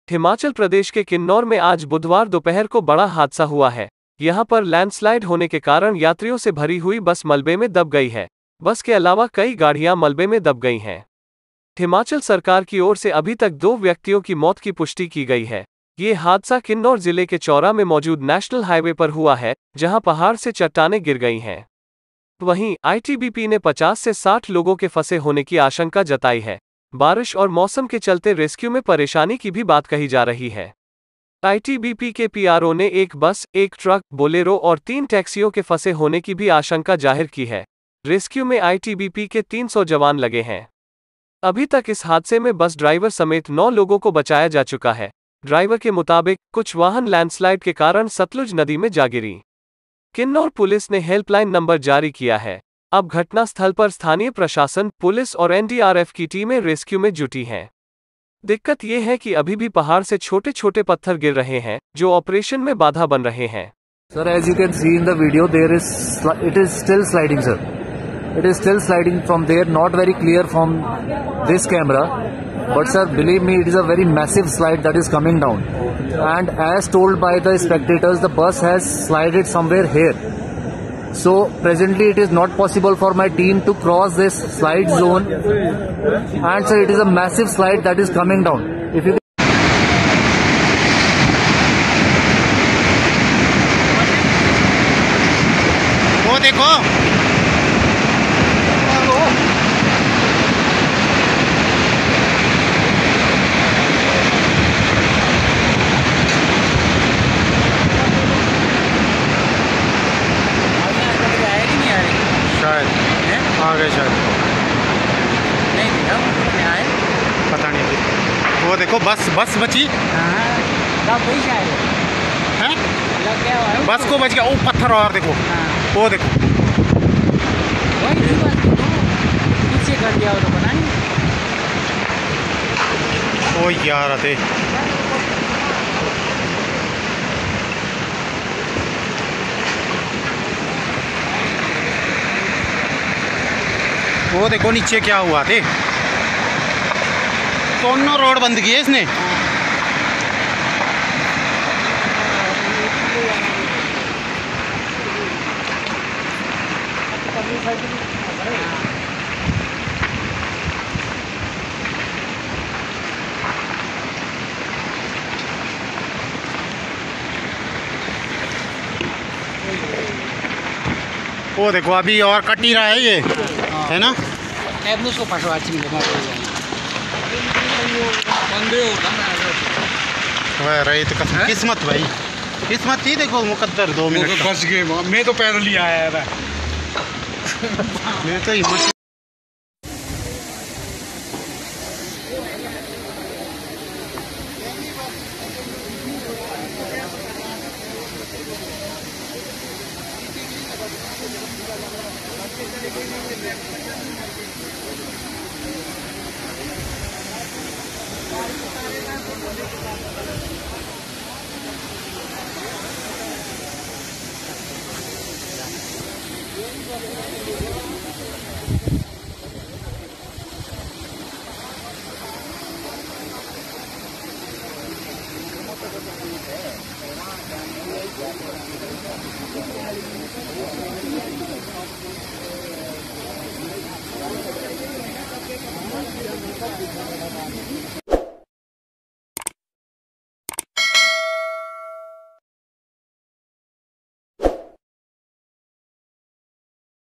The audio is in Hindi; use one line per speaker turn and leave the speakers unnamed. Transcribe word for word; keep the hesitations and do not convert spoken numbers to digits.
हिमाचल प्रदेश के किन्नौर में आज बुधवार दोपहर को बड़ा हादसा हुआ है। यहां पर लैंडस्लाइड होने के कारण यात्रियों से भरी हुई बस मलबे में दब गई है। बस के अलावा कई गाड़ियां मलबे में दब गई हैं। हिमाचल सरकार की ओर से अभी तक दो व्यक्तियों की मौत की पुष्टि की गई है। ये हादसा किन्नौर जिले के चौरा में मौजूद नेशनल हाईवे पर हुआ है, जहां पहाड़ से चट्टानें गिर गई हैं। वहीं आईटीबीपी ने पचास से साठ लोगों के फंसे होने की आशंका जताई है। बारिश और मौसम के चलते रेस्क्यू में परेशानी की भी बात कही जा रही है। आईटीबीपी के पीआरओ ने एक बस, एक ट्रक, बोलेरो और तीन टैक्सियों के फंसे होने की भी आशंका जाहिर की है। रेस्क्यू में आईटीबीपी के तीन सौ जवान लगे हैं। अभी तक इस हादसे में बस ड्राइवर समेत नौ लोगों को बचाया जा चुका है। ड्राइवर के मुताबिक कुछ वाहन लैंडस्लाइड के कारण सतलुज नदी में जा गिरी। किन्नौर पुलिस ने हेल्पलाइन नंबर जारी किया है। अब घटनास्थल पर स्थानीय प्रशासन, पुलिस और एनडीआरएफ की टीमें रेस्क्यू में जुटी हैं। दिक्कत यह है कि अभी भी पहाड़ से छोटे छोटे पत्थर गिर रहे हैं, जो ऑपरेशन में बाधा बन रहे हैं।
Sir, as you can see in the video, there is it is still sliding sir. It is still sliding from there, not very clear from this camera, but sir, believe me, it is a very massive slide that is coming down, and as told by the spectators, the bus has slided somewhere here. So presently it is not possible for my team to cross this slide zone, and sir, it is a massive slide that is coming down. If you
वो देखो, आ गए शायद,
नहीं देखा आए,
पता नहीं अभी। वो देखो, बस बस बची
हाँ,
है,
लग गया है
बस को बच गया। ओ पत्थर और देखो,
हाँ।
वो देखो,
वही बस पीछे कर दिया तो पता नहीं।
ओ यार आते वो देखो नीचे क्या हुआ थे। दोनों रोड बंद की है इसने। वो देखो अभी और कट ही रहा है ये, है ना।
उसको फंसवा
रही तो किस्मत भाई, किस्मत थी। देखो मुकद्दर दो मिनट
बच गए। मैं तो पैदल ही आया था।
मैं तो हिम्मत